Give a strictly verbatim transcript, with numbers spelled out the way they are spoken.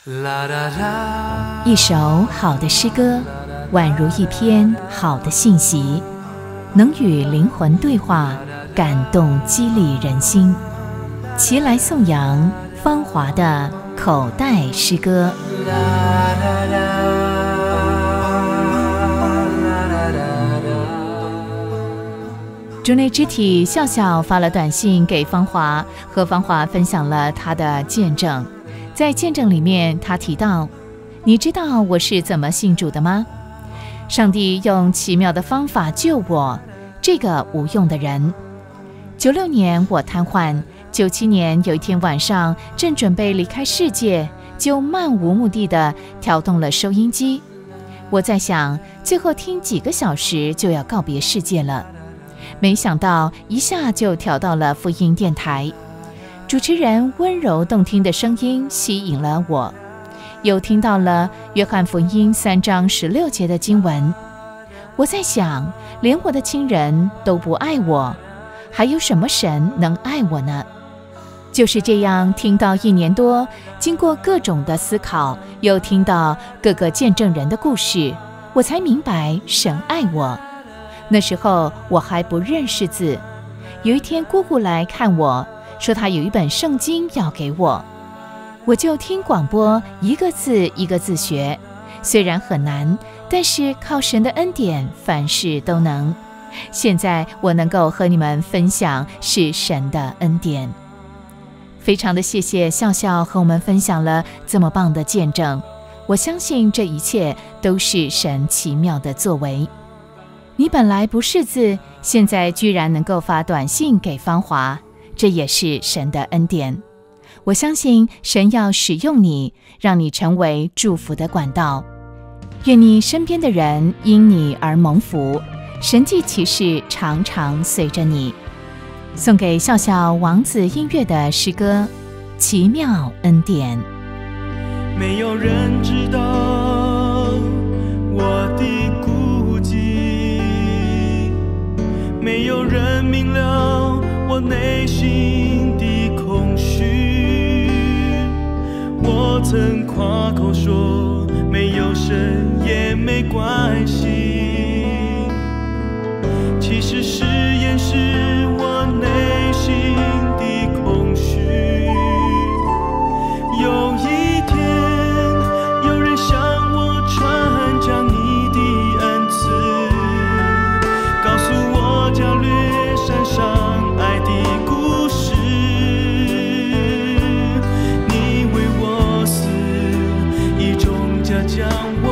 一首好的诗歌，宛如一篇好的信息，能与灵魂对话，感动激励人心。齐来颂扬芳华的口袋诗歌。主内肢体笑笑发了短信给芳华，和芳华分享了他的见证。在见证里面，他提到：你知道我是怎么信主的吗？上帝用奇妙的方法救我，这个无用的人。九六年我瘫痪，九七年有一天晚上，正准备离开世界，就漫无目的地调动了收音机。我在想，最后听几个小时就要告别世界了。没想到一下就调到了福音电台，主持人温柔动听的声音吸引了我，又听到了约翰福音三章十六节的经文。我在想，连我的亲人都不爱我，还有什么神能爱我呢？就是这样听到一年多，经过各种的思考，又听到各个见证人的故事，我才明白神爱我。那时候我还不认识字，有一天姑姑来看我，说她有一本圣经要给我，我就听广播，一个字一个字学，虽然很难，但是靠神的恩典，凡事都能。现在我能够和你们分享是神的恩典，非常的谢谢笑笑和我们分享了这么棒的见证，我相信这一切都是神奇妙的作为。你本来不识字，现在居然能够发短信给芳华，这也是神的恩典。我相信神要使用你，让你成为祝福的管道。愿你身边的人因你而蒙福，神迹奇事常常随着你。送给笑笑王子音乐的诗歌《奇妙恩典》。 没有人知道我的孤寂，没有人明了我内心的空虚。我曾夸口说没有神也没关系，其实是掩饰我内心的空虚。有一天有人向我传讲你的恩赐，告诉我焦虑山上爱的故事。你为我死，以重价将我